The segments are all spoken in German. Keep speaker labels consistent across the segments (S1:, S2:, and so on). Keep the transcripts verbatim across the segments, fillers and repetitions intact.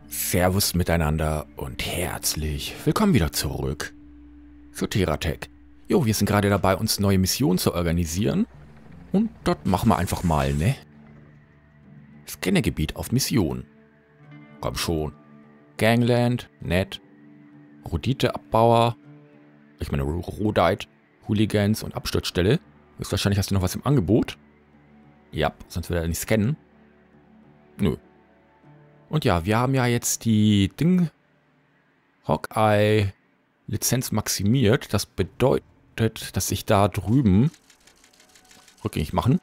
S1: Servus miteinander und herzlich willkommen wieder zurück zu TerraTech. Jo, wir sind gerade dabei, uns neue Missionen zu organisieren. Und dort machen wir einfach mal, ne? Scannergebiet auf Mission. Komm schon. Gangland, nett. Rodite-Abbauer. Ich meine, Rodite, Hooligans und Absturzstelle. Höchstwahrscheinlich hast du noch was im Angebot. Ja, sonst würde er nicht scannen. Nö. Und ja, wir haben ja jetzt die Ding Hawkeye Lizenz maximiert. Das bedeutet, dass ich da drüben rückgängig machen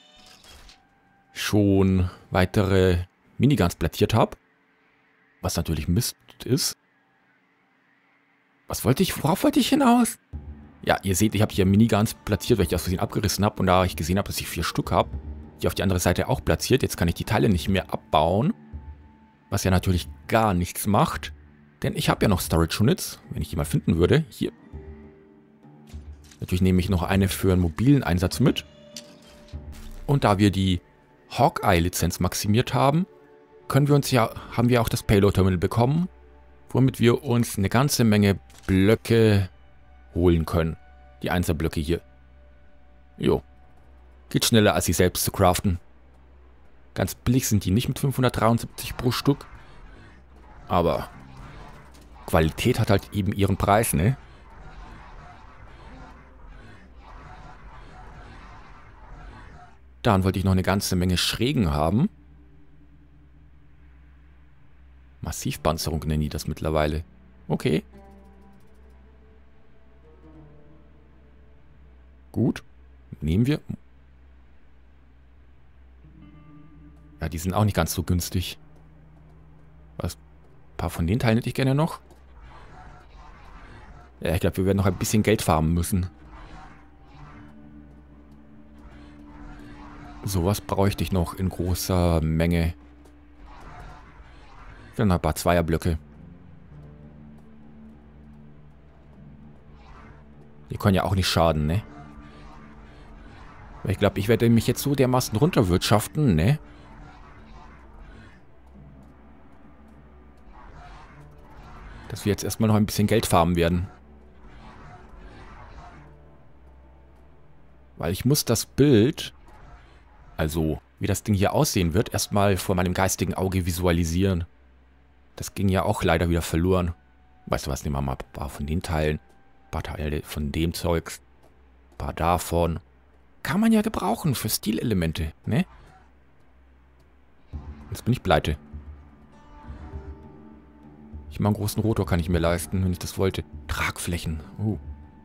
S1: schon weitere Miniguns platziert habe. Was natürlich Mist ist. Was wollte ich? Worauf wollte ich hinaus? Ja, ihr seht, ich habe hier Miniguns platziert, weil ich aus Versehen abgerissen habe. Und da ich gesehen habe, dass ich vier Stück habe, die auf die andere Seite auch platziert. Jetzt kann ich die Teile nicht mehr abbauen. Was ja natürlich gar nichts macht. Denn ich habe ja noch Storage Units, wenn ich die mal finden würde. Hier. Natürlich nehme ich noch eine für einen mobilen Einsatz mit. Und da wir die Hawkeye-Lizenz maximiert haben, können wir uns ja, haben wir auch das Payload-Terminal bekommen, womit wir uns eine ganze Menge Blöcke holen können. Die Einser-Blöcke hier. Jo. Geht schneller, als sie selbst zu craften. Ganz billig sind die nicht mit fünfhundertdreiundsiebzig pro Stück. Aber Qualität hat halt eben ihren Preis, ne? Dann wollte ich noch eine ganze Menge Schrägen haben. Massivpanzerung nennen die das mittlerweile. Okay. Gut. Nehmen wir. Ja, die sind auch nicht ganz so günstig. Was? Ein paar von den Teilen hätte ich gerne noch. Ja, ich glaube, wir werden noch ein bisschen Geld farmen müssen. Sowas bräuchte ich noch in großer Menge. Dann ein paar Zweierblöcke. Die können ja auch nicht schaden, ne? Ich glaube, ich werde mich jetzt so dermaßen runterwirtschaften, ne? Dass wir jetzt erstmal noch ein bisschen Geld farmen werden. Weil ich muss das Bild, also wie das Ding hier aussehen wird, erstmal vor meinem geistigen Auge visualisieren. Das ging ja auch leider wieder verloren. Weißt du was, nehmen wir mal ein paar von den Teilen. Ein paar Teile von dem Zeugs. Ein paar davon. Kann man ja gebrauchen für Stilelemente, ne? Jetzt bin ich pleite. Ich mal einen großen Rotor kann ich mir leisten, wenn ich das wollte. Tragflächen. Uh.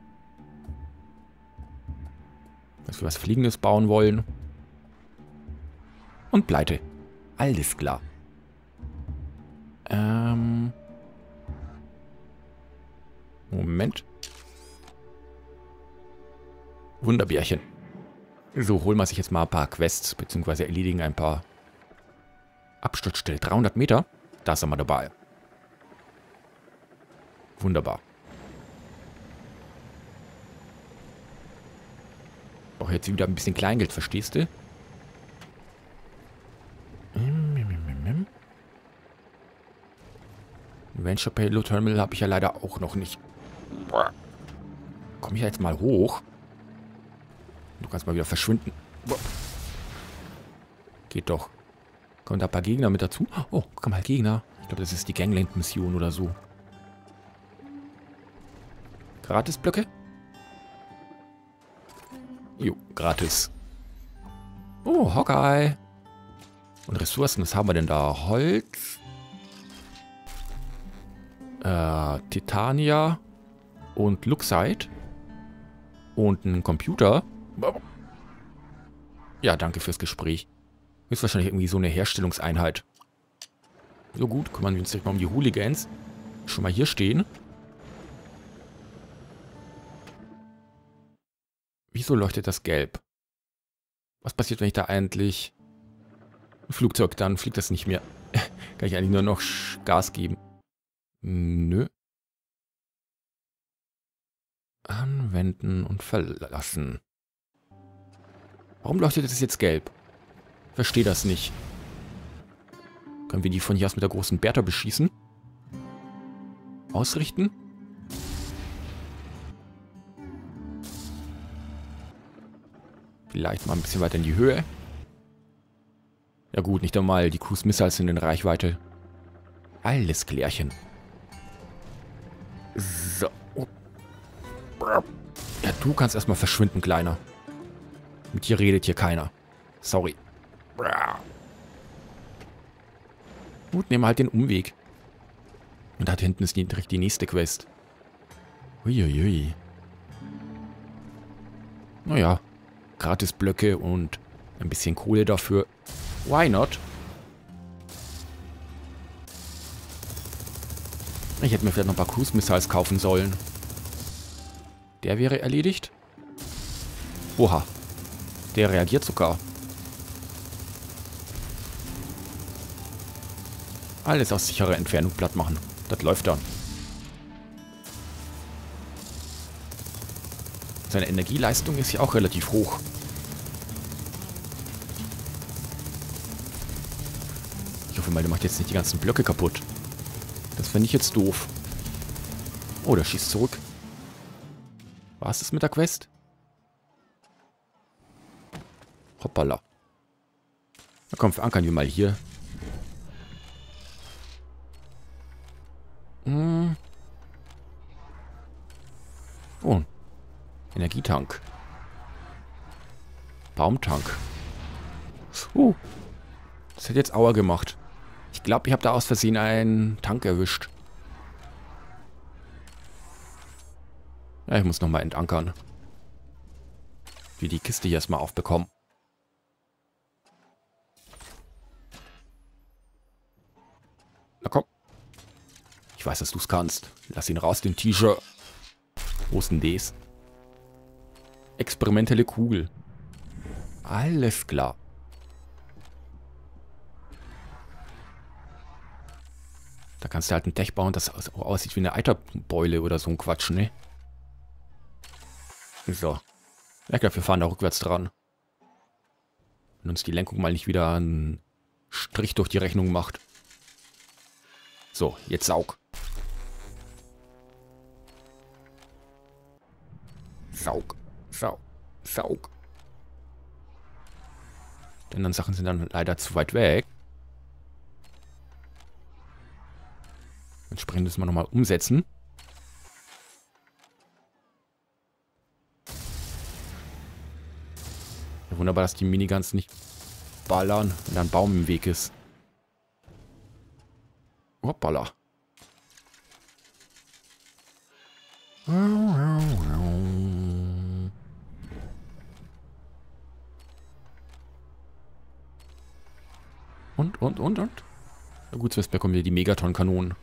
S1: Dass wir was Fliegendes bauen wollen. Und pleite. Alles klar. Ähm. Moment. Wunderbärchen. So, holen wir sich jetzt mal ein paar Quests, beziehungsweise erledigen ein paar Absturzstellen. dreihundert Meter. Da sind wir dabei. Wunderbar. Auch jetzt wieder ein bisschen Kleingeld, verstehst du? Venture Payload Terminal habe ich ja leider auch noch nicht. Komm ich jetzt mal hoch? Du kannst mal wieder verschwinden. Geht doch. Kommen da ein paar Gegner mit dazu? Oh, guck mal, Gegner. Ich glaube, das ist die Gangland-Mission oder so. Gratisblöcke? Jo, gratis. Oh, Hawkeye. Und Ressourcen, was haben wir denn da? Holz. Äh, Titania. Und Luxite. Und ein Computer. Ja, danke fürs Gespräch. Ist wahrscheinlich irgendwie so eine Herstellungseinheit. So gut, kümmern wir uns direkt mal um die Hooligans. Schon mal hier stehen. Wieso leuchtet das gelb? Was passiert, wenn ich da eigentlich ein Flugzeug, dann fliegt das nicht mehr. Kann ich eigentlich nur noch Gas geben? Nö. Anwenden und verlassen. Warum leuchtet das jetzt gelb? Verstehe das nicht. Können wir die von hier aus mit der großen Bertha beschießen? Ausrichten? Vielleicht mal ein bisschen weiter in die Höhe. Ja gut, nicht einmal. Die Cruise Missiles sind in Reichweite. Alles klärchen. So. Ja, du kannst erstmal verschwinden, Kleiner. Mit dir redet hier keiner. Sorry. Gut, nehmen wir halt den Umweg. Und da hinten ist die, direkt die nächste Quest. Uiuiui. Naja. Gratis Blöcke und ein bisschen Kohle dafür. Why not? Ich hätte mir vielleicht noch ein paar Cruise Missiles kaufen sollen. Der wäre erledigt. Oha. Der reagiert sogar. Alles aus sicherer Entfernung platt machen. Das läuft dann. Seine Energieleistung ist ja auch relativ hoch. Ich hoffe mal, der macht jetzt nicht die ganzen Blöcke kaputt. Das fände ich jetzt doof. Oh, der schießt zurück. War es das mit der Quest? Hoppala. Na komm, verankern wir mal hier. Hm. Oh. Energietank. Baumtank. Uh. Das hat jetzt Aua gemacht. Ich glaube, ich habe da aus Versehen einen Tank erwischt. Ja, ich muss nochmal entankern. Wir die Kiste hier erstmal aufbekommen. Na komm. Ich weiß, dass du es kannst. Lass ihn raus, den T-Shirt. Wo ist denn das? Experimentelle Kugel. Alles klar. Da kannst du halt ein Tech bauen, das aussieht wie eine Eiterbeule oder so ein Quatsch, ne? So. Ich glaube, wir fahren da rückwärts dran. Wenn uns die Lenkung mal nicht wieder einen Strich durch die Rechnung macht. So, jetzt saug. Saug. Saug. Saug. Die anderen Sachen sind dann leider zu weit weg. Entsprechend müssen wir nochmal umsetzen. Ja, wunderbar, dass die Miniguns nicht ballern, wenn da ein Baum im Weg ist. Hoppala. Und, und, und, und. Na gut, zuerst bekommen wir die Megaton-Kanonen.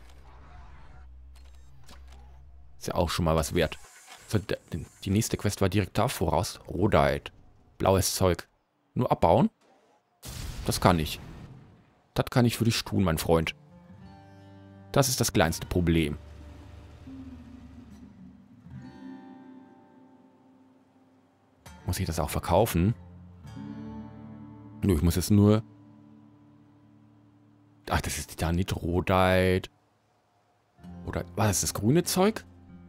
S1: Ist ja auch schon mal was wert. So, die nächste Quest war direkt da voraus. Rhodite. Blaues Zeug. Nur abbauen? Das kann ich. Das kann ich für dich tun, mein Freund. Das ist das kleinste Problem. Muss ich das auch verkaufen? Nö, ich muss jetzt nur... Ach, das ist Titanit, Rhodite. Oder war das das grüne Zeug?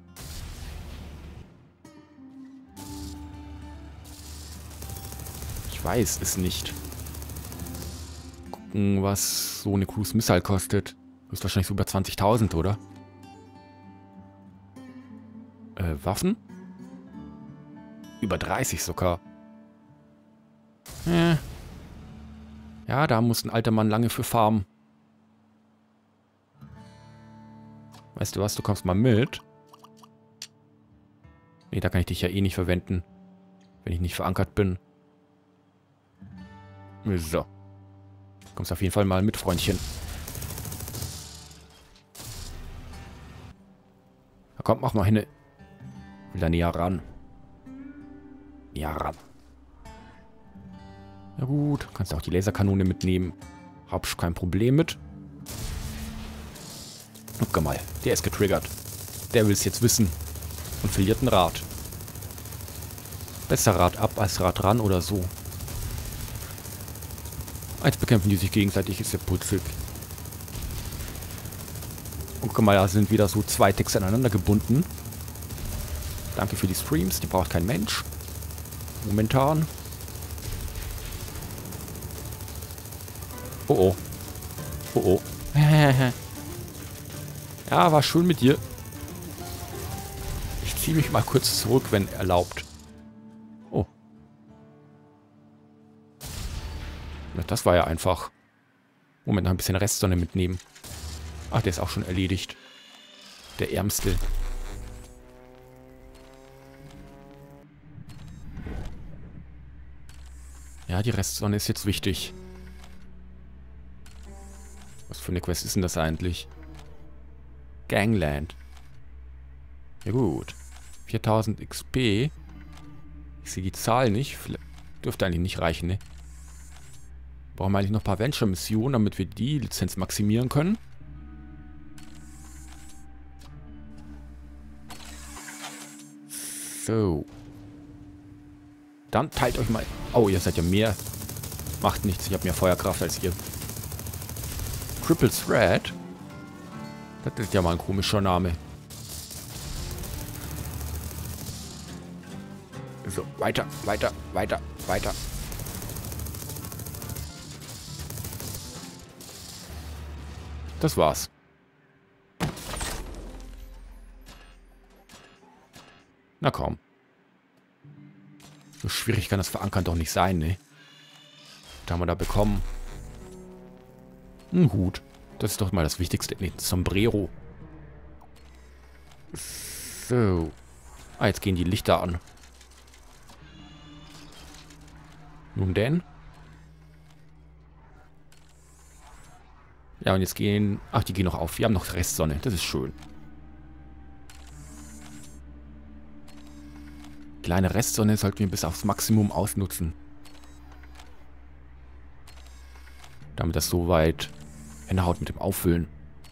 S1: Ich weiß es nicht. Gucken, was so eine Cruise Missile kostet. Ist wahrscheinlich so über zwanzigtausend, oder? Äh, Waffen? Über dreißig sogar. Äh. Ja, da muss ein alter Mann lange für farmen. Weißt du was, du kommst mal mit. Nee, da kann ich dich ja eh nicht verwenden. Wenn ich nicht verankert bin. So. Du kommst auf jeden Fall mal mit, Freundchen. Na komm, mach mal hin. Will da näher ran. Näher ran. Ja gut, kannst auch die Laserkanone mitnehmen. Hab ich kein Problem mit. Guck mal, der ist getriggert. Der will es jetzt wissen. Und verliert ein Rad. Besser Rad ab als Rad ran oder so. Jetzt bekämpfen die sich gegenseitig, ist ja putzig. Und guck mal, da sind wieder so zwei Texte aneinander gebunden. Danke für die Streams, die braucht kein Mensch. Momentan. Oh oh. Oh oh. Ja, war schön mit dir. Ich ziehe mich mal kurz zurück, wenn erlaubt. Oh. Na, das war ja einfach. Moment, noch ein bisschen Restsonne mitnehmen. Ach, der ist auch schon erledigt. Der Ärmste. Ja, die Restsonne ist jetzt wichtig. Was für eine Quest ist denn das eigentlich? Gangland. Ja gut. viertausend X P. Ich sehe die Zahl nicht. Vielleicht dürfte eigentlich nicht reichen, ne? Brauchen wir eigentlich noch ein paar Venture-Missionen, damit wir die Lizenz maximieren können. So. Dann teilt euch mal... Oh, ihr seid ja mehr. Macht nichts, ich habe mehr Feuerkraft als ihr. Triple Threat? Das ist ja mal ein komischer Name. So, weiter, weiter, weiter, weiter. Das war's. Na komm. So schwierig kann das Verankern doch nicht sein, ne? Was haben wir da bekommen? Ein Hut. Das ist doch mal das Wichtigste. Ne, ein Sombrero. So. Ah, jetzt gehen die Lichter an. Nun denn? Ja, und jetzt gehen... Ach, die gehen noch auf. Wir haben noch Restsonne. Das ist schön. Kleine Restsonne sollten wir bis aufs Maximum ausnutzen. Damit das soweit hinhaut mit dem Auffüllen.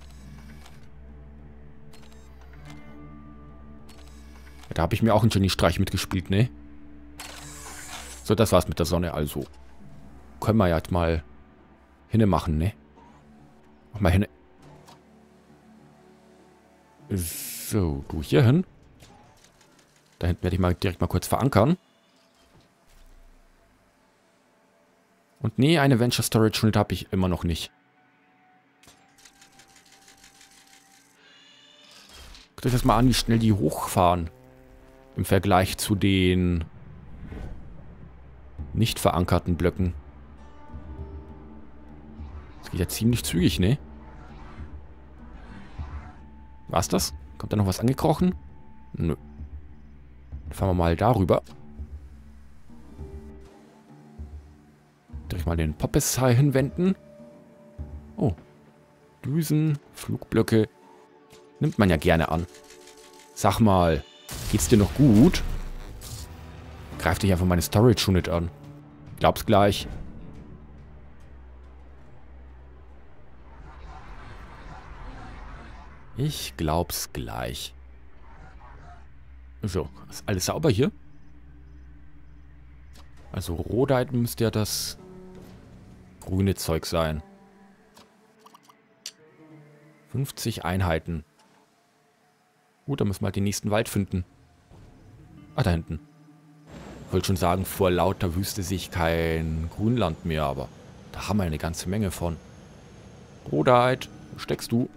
S1: Ja, da habe ich mir auch einen Geniestreich mitgespielt, ne? So, das war's mit der Sonne also. Können wir ja jetzt mal hinne machen, ne? Mach mal hinne. So, du hier hin. Da hinten werde ich mal direkt mal kurz verankern. Und nee, eine Venture Storage Unit habe ich immer noch nicht. Guckt euch das mal an, wie schnell die hochfahren. Im Vergleich zu den nicht verankerten Blöcken. Das geht ja ziemlich zügig, ne? War's das? Kommt da noch was angekrochen? Nö. Dann fahren wir mal darüber. Direkt mal den Poppes hinwenden. Oh. Düsen, Flugblöcke. Nimmt man ja gerne an. Sag mal, geht's dir noch gut? Greif dich einfach meine Storage Unit an. Glaub's gleich. Ich glaub's gleich. So, ist alles sauber hier? Also Rhodite müsste ja das grüne Zeug sein. fünfzig Einheiten. Gut, dann müssen wir halt den nächsten Wald finden. Ah, da hinten. Ich wollte schon sagen, vor lauter Wüste sehe ich kein Grünland mehr, aber da haben wir eine ganze Menge von. Rhodite, wo steckst du?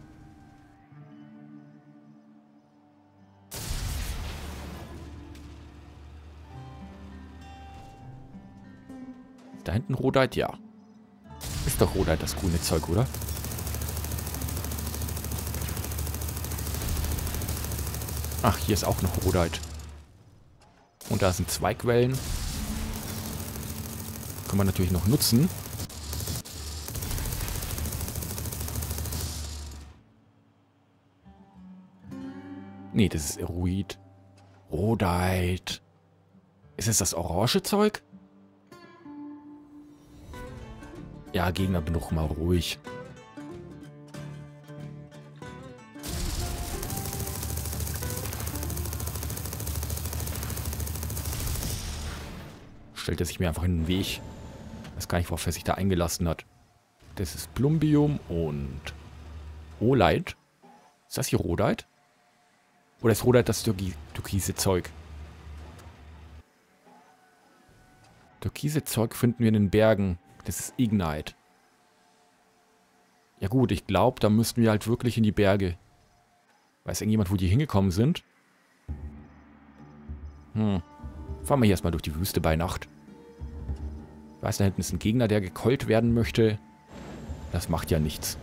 S1: Da hinten Rhodite, ja. Ist doch Rhodite das grüne Zeug, oder? Ach, hier ist auch noch Rhodite. Und da sind zwei Quellen. Können wir natürlich noch nutzen. Nee, das ist Eruit. Rhodite. Ist es das orange Zeug? Ja, Gegner, bin doch mal ruhig. Stellt er sich mir einfach in den Weg. Ich weiß gar nicht, worauf er sich da eingelassen hat. Das ist Plumbium und Olite. Ist das hier Rhodite? Oder ist Rhodite das Türki türkise Zeug? Türkise Zeug finden wir in den Bergen. Das ist Ignite. Ja gut, ich glaube, da müssten wir halt wirklich in die Berge. Weiß irgendjemand, wo die hingekommen sind? Hm. Fahren wir hier erstmal durch die Wüste bei Nacht. Ich weiß, da hinten ist ein Gegner, der gekeult werden möchte. Das macht ja nichts.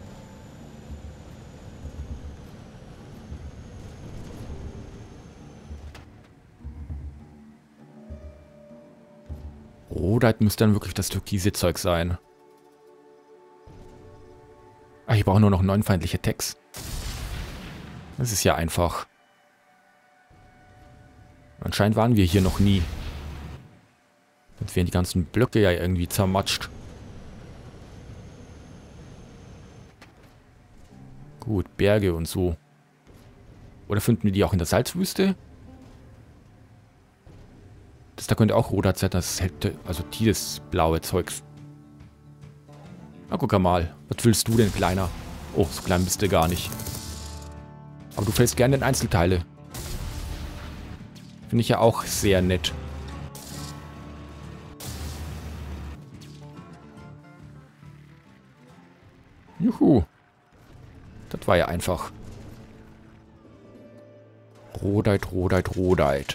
S1: Rhodite müsste dann wirklich das türkise Zeug sein. Ach, ich brauche nur noch neun feindliche Tags. Das ist ja einfach. Anscheinend waren wir hier noch nie. Sonst wären die ganzen Blöcke ja irgendwie zermatscht. Gut, Berge und so. Oder finden wir die auch in der Salzwüste? Das da könnte auch Rhodite sein, das hätte, also dieses blaue Zeugs. Na, guck mal. Was willst du denn, Kleiner? Oh, so klein bist du gar nicht. Aber du fällst gerne in Einzelteile. Finde ich ja auch sehr nett. Juhu. Das war ja einfach. Rhodite, Rhodite, Rhodite.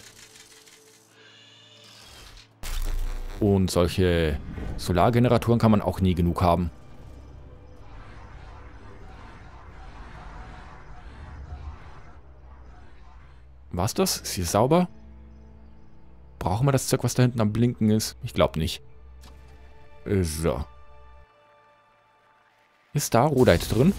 S1: Und solche Solargeneratoren kann man auch nie genug haben. War's das? Ist hier sauber? Brauchen wir das Zeug, was da hinten am Blinken ist? Ich glaube nicht. So. Ist da Rhodite drin?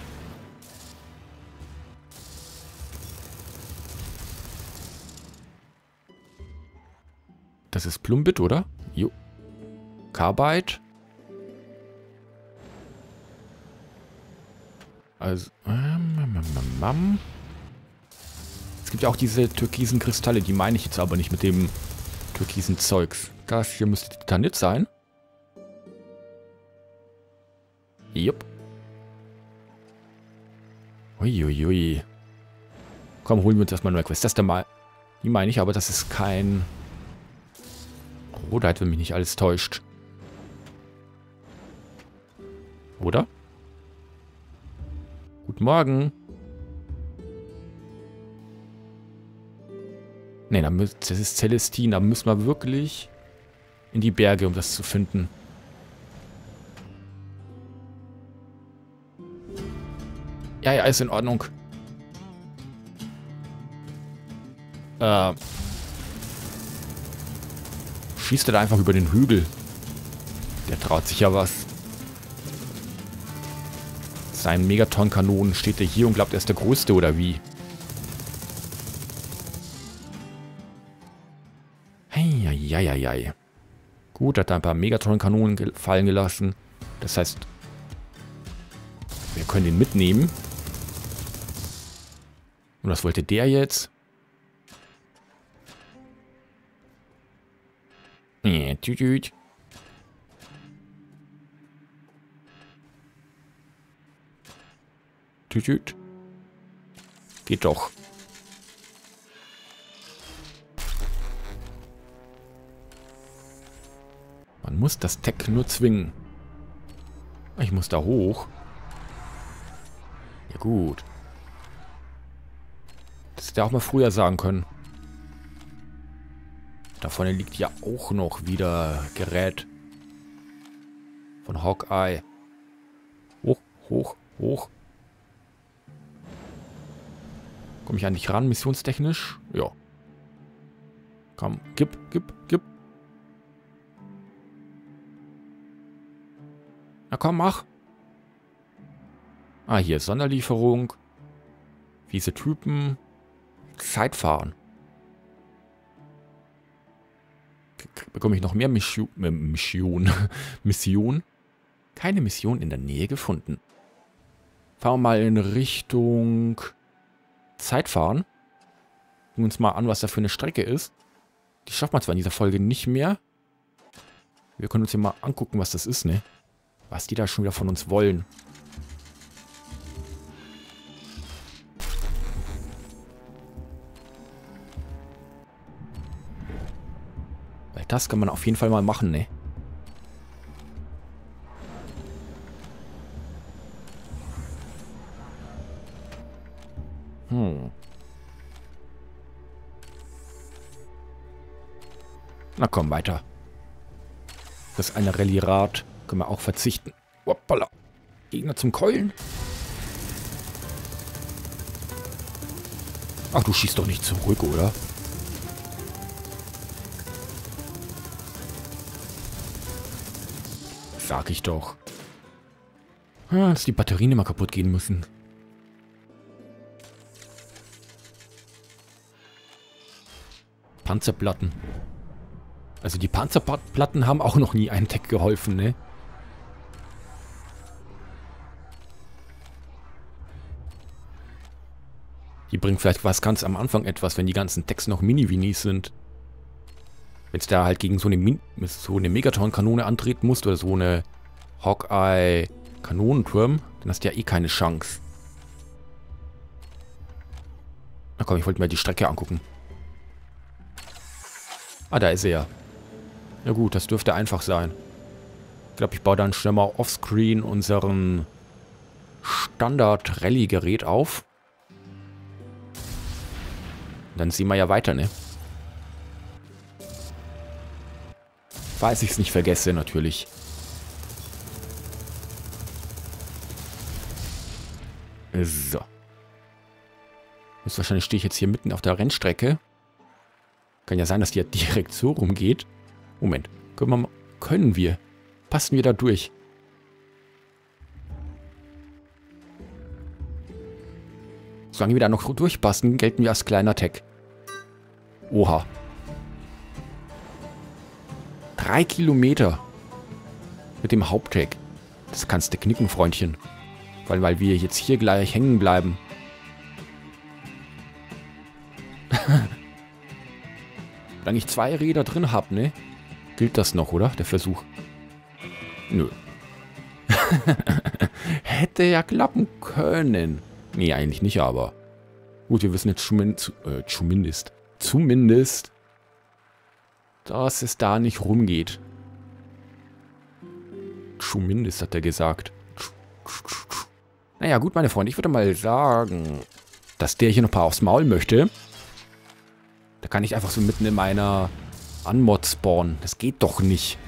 S1: Das ist Plumbit, oder? Jo. Carbide. Also. Ähm, ähm, es gibt ja auch diese türkisen Kristalle, die meine ich jetzt aber nicht mit dem türkisen Zeugs. Das hier müsste Titanit sein. Jupp. Uiuiui. Komm, holen wir uns erstmal eine Quest. Das ist der mal. Die meine ich, aber das ist kein Rhodite, wenn mich nicht alles täuscht. Oder? Guten Morgen. Ne, das ist Celestin. Da müssen wir wirklich in die Berge, um das zu finden. Ja, ja, ist in Ordnung. Äh. Schießt er da einfach über den Hügel. Der traut sich ja was. Sein Megaton-Kanonen steht er hier und glaubt, er ist der Größte, oder wie? Heieieiei. Gut, hat er ein paar Megaton-Kanonen ge fallen gelassen. Das heißt, wir können ihn mitnehmen. Und was wollte der jetzt? Nee, tüt, tüt. Tüt, tüt. Geht doch. Man muss das Tech nur zwingen. Ich muss da hoch. Ja gut. Das hätte er auch mal früher sagen können. Da vorne liegt ja auch noch wieder Gerät. Von Hawkeye. Hoch, hoch, hoch. Komme ich an dich ran, missionstechnisch? Ja. Komm, gib, gib, gib. Na komm, mach. Ah, hier ist Sonderlieferung. Fiese Typen. Zeitfahren. Bekomme ich noch mehr Mission? Äh, Mission. Mission? Keine Mission in der Nähe gefunden. Fahren wir mal in Richtung Zeitfahren. Gucken uns mal an, was da für eine Strecke ist. Die schafft man zwar in dieser Folge nicht mehr. Wir können uns hier mal angucken, was das ist, ne? Was die da schon wieder von uns wollen. Das kann man auf jeden Fall mal machen, ne? Hm. Na komm, weiter. Das ist eine Rallye-Rad. Können wir auch verzichten. Hoppala. Gegner zum Keulen. Ach, du schießt doch nicht zurück, oder? Sag ich doch. Ah, dass die Batterien immer kaputt gehen müssen. Panzerplatten. Also die Panzerplatten haben auch noch nie einem Tech geholfen, ne? Die bringen vielleicht was ganz am Anfang etwas, wenn die ganzen Techs noch Mini-Winis sind. Wenn es da halt gegen so eine, Min so eine Megaton-Kanone antreten musst oder so eine Hawkeye-Kanonenturm, dann hast du ja eh keine Chance. Na komm, ich wollte mir die Strecke angucken. Ah, da ist er ja. Ja gut, das dürfte einfach sein. Ich glaube, ich baue dann schnell mal offscreen unseren Standard-Rallye-Gerät auf. Dann sehen wir ja weiter, ne? Falls ich es nicht vergesse, natürlich. So. Jetzt wahrscheinlich stehe ich jetzt hier mitten auf der Rennstrecke. Kann ja sein, dass die ja direkt so rumgeht. Moment. Können wir, mal, können wir? Passen wir da durch? Solange wir da noch durchpassen, gelten wir als kleiner Tech. Oha. Drei Kilometer. Mit dem Haupttech. Das kannst du knicken, Freundchen. Weil, weil wir jetzt hier gleich hängen bleiben. Solange ich zwei Räder drin habe, ne? Gilt das noch, oder? Der Versuch. Nö. Hätte ja klappen können. Nee, eigentlich nicht, aber... Gut, wir wissen jetzt zumindest, äh, zumindest, zumindest, dass es da nicht rumgeht. Zumindest, hat er gesagt. Naja, gut, meine Freunde, ich würde mal sagen, dass der hier noch ein paar aufs Maul möchte. Da kann ich einfach so mitten in meiner Unmod spawnen. Das geht doch nicht.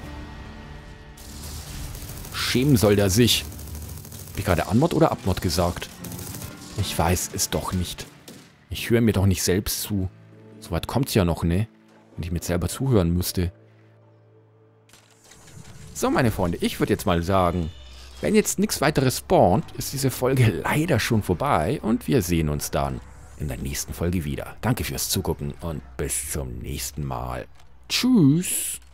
S1: Schämen soll der sich. Habe ich gerade Unmod oder Upmod gesagt? Ich weiß es doch nicht. Ich höre mir doch nicht selbst zu. Soweit kommt es ja noch, ne? Wenn ich mir selber zuhören müsste. So, meine Freunde, ich würde jetzt mal sagen, wenn jetzt nichts weiteres spawnt, ist diese Folge leider schon vorbei und wir sehen uns dann in der nächsten Folge wieder. Danke fürs Zugucken und bis zum nächsten Mal. Tschüss.